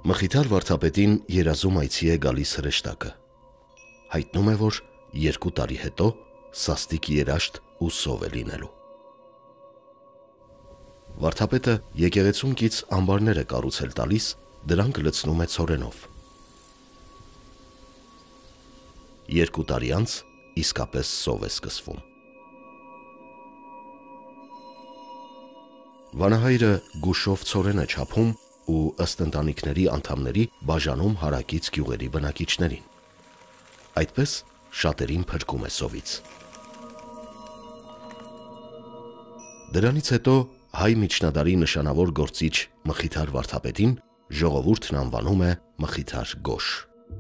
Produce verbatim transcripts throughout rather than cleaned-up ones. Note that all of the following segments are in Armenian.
Մխիթար վարդապետին երազում այցի է գալիս հրեշտակը։ Հայտնում է, որ երկու տարի հետո սաստիկ երաշտ ու սով է լինելու։ Վարդապետը եկեղեցուն կից ամբարներ է կառուցել տալիս, դրանք լցնում է ցորենով։ Երկու տարի անց իսկապես սով է սկսվում։ Վանահայրը գուշով ցորեն է չափում ու ըստ ընտանիքների անդամների բաժանում հարակից գյուղերի բնակիչներին։ Այդպես շատերին փրկում է սովից։ Դրանից հետո հայ միջնադարի նշանավոր գործիչ Մխիթար վարդապետին ժողովուրդն անվանում է Մխիթար Գոշ։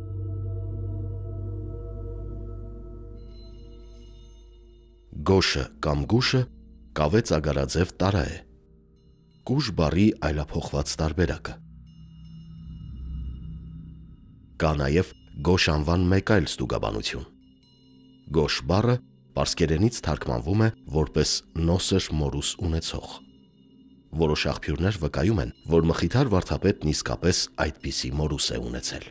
Գոշը կամ գուշը կավե ծագարաձև տարա է։ Կուժ բառի այլափոխված տարբերակը։ Կա նաև գոշ անվան մեկ այլ ստուգաբանություն։ Գոշ բառը պարսկերենից թարգմանվում է որպես նոսր մորուս ունեցող։ Որոշ աղբյուրներ վկայում են, որ Մխիթար վարդապետն իսկապես այդպիսի մորուս է ունեցել։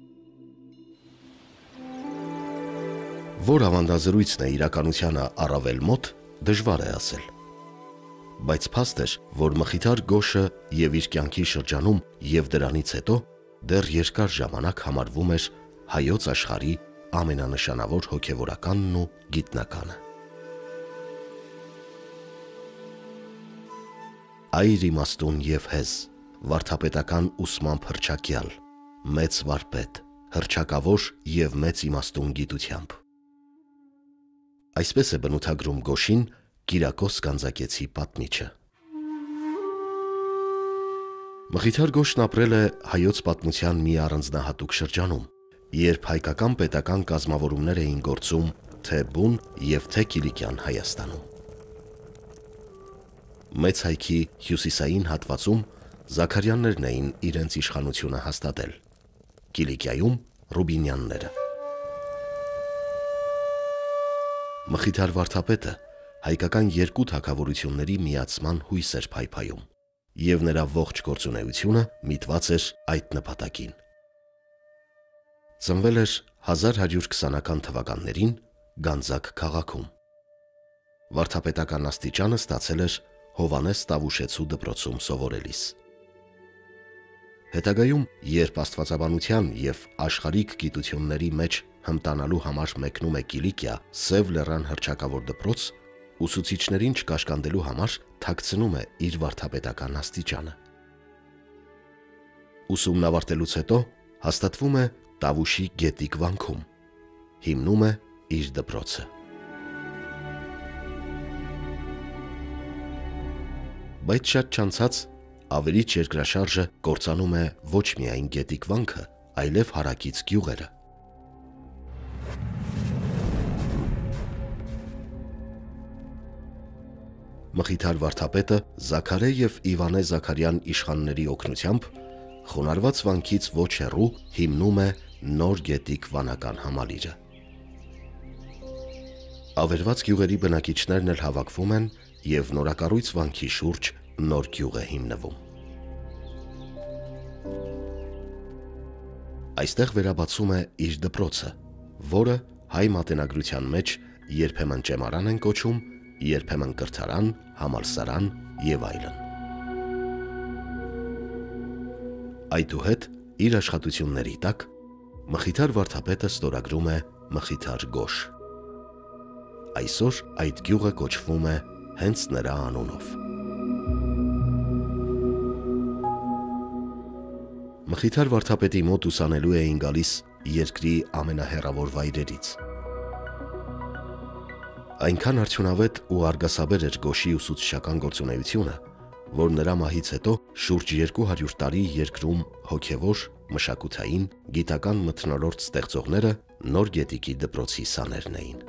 Որ ավանդազրույցն է իրականությանը առավել մոտ, դժվար է ասել։ Բայց փաստ էր, որ Մխիթար Գոշը և իր կյանքի շրջանում և դրանից հետո դեռ երկար ժամանակ համարվում էր հայոց աշխարհի ամենանշանավոր հոգևորականն ու գիտնականը։ Այր իմաստուն և հեզ, վարդապետական ուսմամբ հռչակյալ, մեծ վարպետ, հռչակավոր և մեծ իմաստուն գիտությամբ։ Այսպես է բնութագրում Գոշին Կիրակոս Գանձակեցի պատմիչը։ Մխիթար Գոշն ապրել է հայոց պատմության մի առանձնահատուկ շրջանում, երբ հայկական պետական կազմավորումներ էին գործում թե բուն և թե Կիլիկյան Հայաստանում։ Մեծ հայքի հյուսիսային հատվածում Զաքարյաններն էին իրենց իշխանությունը հաստատել, Կիլիկիայում Ռուբինյանները։ Մխիթար վարդապետը հայկական երկու թագավորությունների միացման հույս էր փայփայում, և նրա ողջ գործունեությունը միտված էր այդ նպատակին։ Ծնվել էր հազար հարյուր քսանական թվականներին Գանձակ քաղաքում։ Վարդապետական աստիճանը ստացել էր Հովհաննես Տավուշեցու դպրոցում սովորելիս։ Հետագայում, երբ աստվածաբանության և աշխարհիկ գիտությունների մեջ հմտանալու համար մեկնում է Կիլիկիա Սև լեռան հռչակավոր դպրոց, ուսուցիչներին չկաշկանդելու համար թաքցնում է իր վարդապետական աստիճանը։ Ուսումն ավարտելուց հետո հաստատվում է Տավուշի գետիկ վանքում, հիմնում է իր դպրոցը։ Բայց շատ չանցած ավերիչ երկրաշարժը կործանում է ոչ միայն գետիկ վանքը, այլև հարակից գյուղերը։ Մխիթար վարդապետը Զաքարե և Իվանե Զաքարյան իշխանների օգնությամբ խոնարհված վանքից ոչ հեռու հիմնում է Նոր գետիկ վանական համալիրը։ Ավերված գյուղերի բնակիչներն էլ հավաքվում են և նորակառույց վանքի շուրջ նոր գյուղ է հիմնվում։ Այստեղ վերաբացում է իր դպրոցը, որը հայ մատենագրության մեջ երբեմն ճեմարան են կոչում, երբեմն կրթարան, համալսարան և այլն։ Այդուհետ իր աշխատությունների տակ Մխիթար վարդապետը ստորագրում է Մխիթար Գոշ։ Այսօր այդ գյուղը կոչվում է հենց նրա անունով։ Մխիթար վարդապետի մոտ ուսանելու էին գալիս երկրի ամենահեռավոր վայրերից։ Այնքան արդյունավետ ու արգասաբեր էր Գոշի ուսուցչական գործունեությունը, որ նրա մահից հետո շուրջ երկու հարյուր տարի երկրում հոգևոր, մշակութային, գիտական մթնոլորտ ստեղծողները Նոր գետիկի դպրոցի սաներն էին։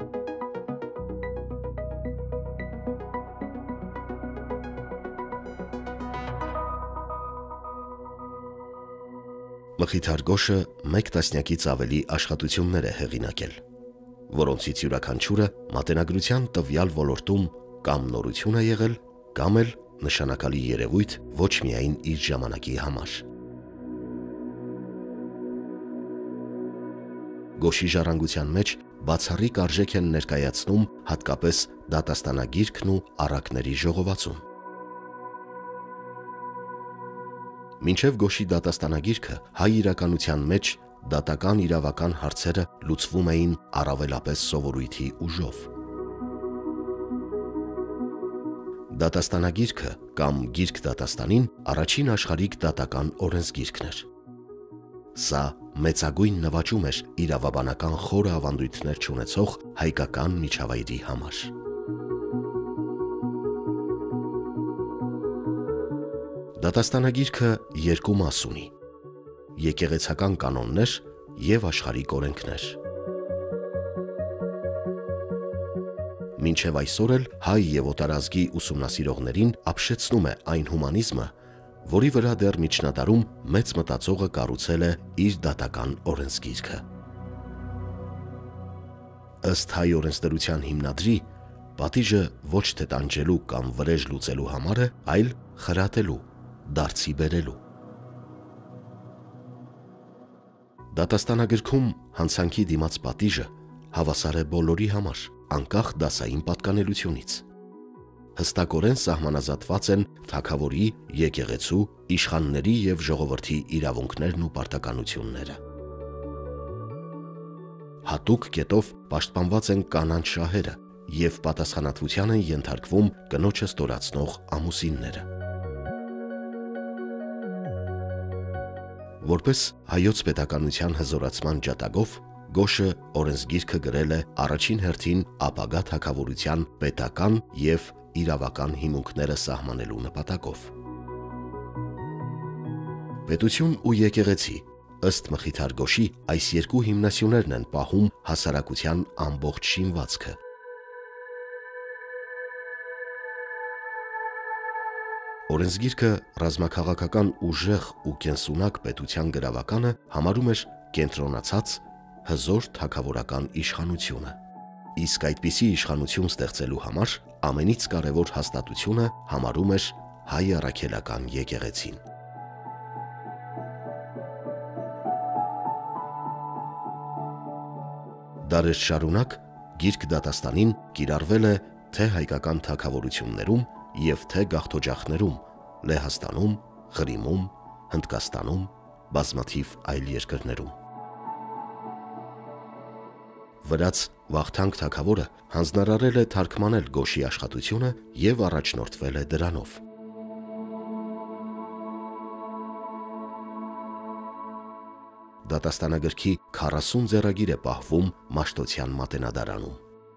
Մխիթար Գոշը մեկ տասնյակից ավելի աշխատություններ է հեղինակել, որոնցից յուրաքանչյուրը մատենագրության տվյալ ոլորտում կամ նորություն է եղել, կամ էլ նշանակալի երևույթ ոչ միայն իր ժամանակի համար։ Գոշի ժառանգության մեջ բացառիկ արժեք են ներկայացնում հատկապես դատաստանագիրքն ու առակների ժողովածուն։ Մինչև Գոշի դատաստանագիրքը հայ իրականության մեջ դատական իրավական հարցերը լուծվում էին առավելապես սովորույթի ուժով։ Դատաստանագիրքը կամ գիրք դատաստանին առաջին աշխարհիկ դատական օրենսգիրքն էր։ Սա մեծագույն նվաճում էր իրավաբանական խորը ավանդույթներ չունեցող հայկական միջավայրի համար։ Դատաստանագիրքը երկու մաս ունի՝ եկեղեցական կանոններ և աշխարհիկ օրենքներ։ Մինչև այսօր էլ հայ և օտարազգի ուսումնասիրողներին ապշեցնում է այն հումանիզմը, որի վրա դեռ միջնադարում մեծ մտածողը կառուցել է իր դատական օրենսգիրքը։ Ըստ հայ օրենսդրության հիմնադրի, պատիժը ոչ թե տանջելու կամ վրեժ լուծելու համար է, այլ խրատելու, դարձի բերելու։ Դատաստանագրքում հանցանքի դիմաց պատիժը հավասար է բոլորի համար, անկախ դասային պատկանելությունից։ Հստակորեն սահմանազատված են թագավորի, եկեղեցու, իշխանների և ժողովրդի իրավունքներն ու պարտականությունները։ Հատուկ կետով պաշտպանված են կանանց շահերը և պատասխանատվության են ենթարկվում կնոջը ստորացնող ամուսինները։ Որպես հայոց պետականության հզորացման ջատագով, Գոշը օրենսգիրքը գրել է առաջին հերթին ապագա թագավորության պետական և իրավական հիմունքները սահմանելու նպատակով։ Պետություն ու եկեղեցի, ըստ Մխիթար Գոշի, այս երկու հիմնասյուներն են պահում հասարակության ամբողջ շինվածքը։ Օրենսգիրքը ռազմաքաղաքական ուժեղ ու կենսունակ պետության գրավականը համարում էր կենտրոնացած հզոր թագավորական իշխանությունը, իսկ այդպիսի իշխանություն ստեղծելու համար ամենից կարևոր հաստատությունը համարում էր հայ առաքելական եկեղեցին։ Դարեր շարունակ գիրք դատաստանին կիրառվել է թե հայկական թագավորություններում և թե գաղթօջախներում, Լեհաստանում, Ղրիմում, Հնդկաստանում, բազմաթիվ այլ երկրներում։ Վրաց Վախթանգ թագավորը հանձնարարել է թարգմանել Գոշի աշխատությունը և առաջնորդվել է դրանով։ Դատաստանագրքի քառասուն ձեռագիր է պահվում Մաշտոցյան մատենադարանում։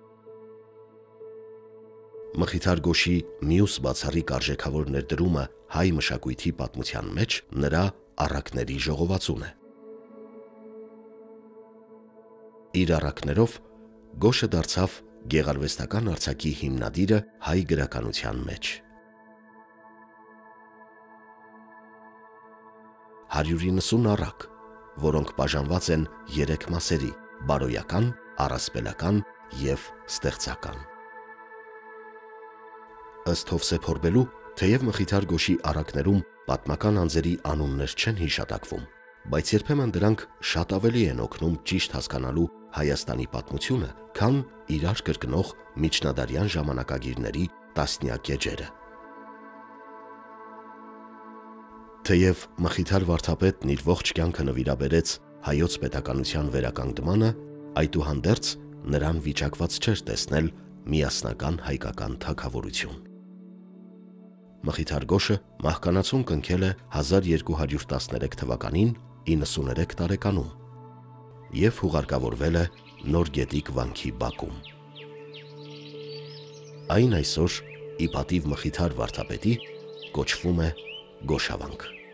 Մխիթար Գոշի մյուս բացառիկ արժեքավոր ներդրումը հայ մշակույթի պատմության մեջ նրա առակների ժողովածուն է։ Իր առակներով Գոշը դարձավ գեղարվեստական արձակի հիմնադիրը հայ գրականության մեջ։ հարյուր իննսուն առակ, որոնք բաժանված են երեք մասերի՝ բարոյական, առասպելական և ստեղծական։ Ըստ Հովսեփ Հորբելու, թեև Մխիթար Գոշի առակներում պատմական անձերի անուններ չեն հիշատակվում, բայց երբեմն դրանք շատ ավելի են օգնում ճիշտ հասկանալու Հայաստանի պատմությունը, քան իրար կրկնող միջնադարյան ժամանակագիրների տասնյակ էջերը։ Թեև Մխիթար վարդապետն իր ողջ կյանքը նվիրաբերեց հայոց պետականության վերականգնմանը, այդուհանդերձ նրան վիճակված չէր տեսնել միասնական հայկական թագավորություն։ Մխիթար Գոշը մահկանացուն կնքել է հազար երկու հարյուր տասներեք թվականին իննսուներեք տարեկանում և հուղարկավորվել է Նոր Գետիկ վանքի բակում։ Այն այսօր, ի պատիվ Մխիթար վարդապետի, կոչվում է Գոշավանք։